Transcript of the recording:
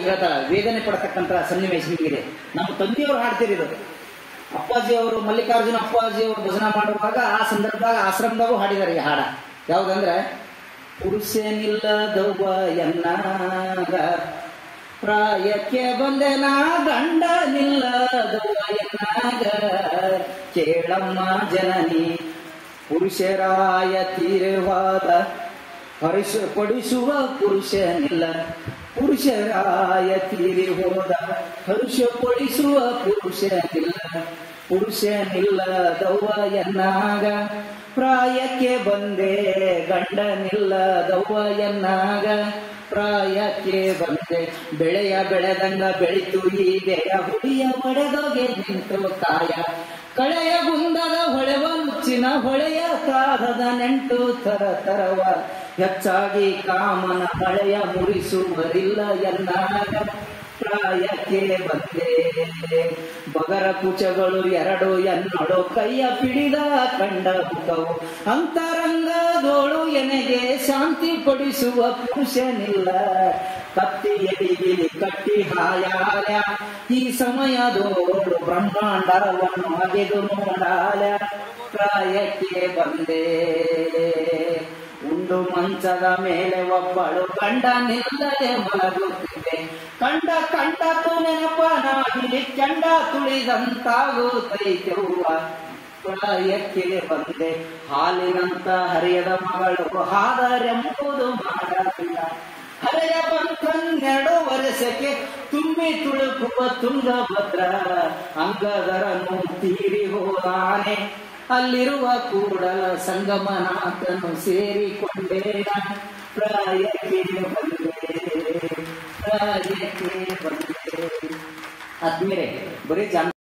ಹೇಳ್ತಾಳ, ವೇದನೆ ಪಡತಕ್ಕಂತ ಸನ್ನಿವೇಶ ಹೀಗಿದೆ. ನಮ್ಮ ತಂದೆಯವರು ಹಾಡ್ತಿರಿದು. ಅಪ್ಪಾಜಿ ಅವರು, ಮಲ್ಲಿಕಾರ್ಜುನ ಅಪ್ಪಾಜಿ ಅವರು ಭಜನಾ ಮಾಡುವಾಗ ಆ ಸಂದರ್ಭದಾಗ ಆಶ್ರಮದಾಗೂ ಹಾಡಿದಾರೆ ಈ ಹಾಡ. ಯಾವ್ದಂದ್ರೆ, ಪುರುಷನಿಲ್ಲದವ್ವ ಎನ್ನಾಗ ಪ್ರಾಯಕ್ಕೆ ಬಂದೆನ ಗಂಡ ನಿಲ್ಲದವ್ವ ಎನ್ನಾಗ ಕೇಳಮ್ಮ ಜನನಿ ಪುರುಷರಾಯ ತೀರವಾದ ಪಡಿಸುವ ಪುರುಷನಿಲ್ಲ, ಪುರುಷರಾಯ ತೀರಿ ಹೋದ ಹರುಷ ಪಡಿಸುವ ಪುರುಷನಿಲ್ಲ, ಪುರುಷನಿಲ್ಲದವ್ವ ಎನ್ನಾಗ ಪ್ರಾಯಕ್ಕೆ ಬಂದೆ ಗಂಡನಿಲ್ಲದವ್ವ ಎನ್ನಾಗ ಪ್ರಾಯಕ್ಕೆ ಬಂದೆ. ಬೆಳೆಯ ಬೆಳೆದಂಗ ಬೆಳಿತು ಹೀಗೆಯ ಹುಡಿಯ ಒಡೆದೋಗೆ ನಿಂತು ಕಾಯ, ಕಳೆಯ ಗುಂದದ ಹೊಳೆವ ಮುಚ್ಚಿನ ಹೊಳೆಯ ತಾರದ ನೆಂಟು ತರ ತರವ ಹೆಚ್ಚಾಗಿ ಕಾಮನ ಹಳೆಯ ಮುರಿಸುವರಿಲ್ಲ ಎನ್ನಾಗ ಪ್ರಾಯಕ್ಕೆ ಬಂದೆ. ಬಗರ ಕುಚಗಳು ಎರಡು ಎನ್ನಡು ಕೈಯ ಪಿಡಿದ ಕಂಡ ಮುಖವು ಅಂತರಂಗದೋಳು ಎನೆಗೆ ಶಾಂತಿ ಪಡಿಸುವ ಪುರುಷನಿಲ್ಲ, ಕತ್ತಿ ಎಡಿಗಿಲಿ ಕಟ್ಟಿ ಹಾಯಾಲ ಈ ಸಮಯದೋಳು ಬ್ರಹ್ಮಾಂಡವನ್ನು ಅಗೆದು ನೋಡಾಲ ಪ್ರಾಯಕ್ಕೆ ಬಂದೆ. ಉಂಡು ಮಂಚದ ಮೇಲೆ ಒಬ್ಬಳು ಗಂಡ ನಿಲ್ಲದೆ ಮಲಗುತ್ತಿದೆ, ಕಂಡ ಕಂಡತು ನೆನಪನಾಗಿ ಕೆಂಡ ತುಳಿದಂತಾಗುತ್ತೈತೆವ್ವ ಪ್ರಾಯಕ್ಕೆ ಬಂದೆ. ಹಾಲಿನಂತ ಹರಿಯದ ಮಗಳು ಹಾದರೆಂಬುದು ಮಾಡಲಿಲ್ಲ, ಹರೆಯ ಬಂತನ್ನೆರಡು ವರ್ಷಕ್ಕೆ ತುಂಬಿ ತುಳುಕುವ ತುಂಗಭದ್ರ ಅಂಗದರನು ತೀರಿ ಹೋದಾನೆ, ಅಲ್ಲಿರುವ ಕೂಡಲ ಸಂಗಮನಾಥನು ಸೇರಿಕೊಂಡೇ ಪ್ರಾಯಕ್ಕೆ ಬಂದೆ, ಪ್ರಾಯಕ್ಕೆ ಬಂದೆ. ಆದ್ಮೇಲೆ ಬರೀ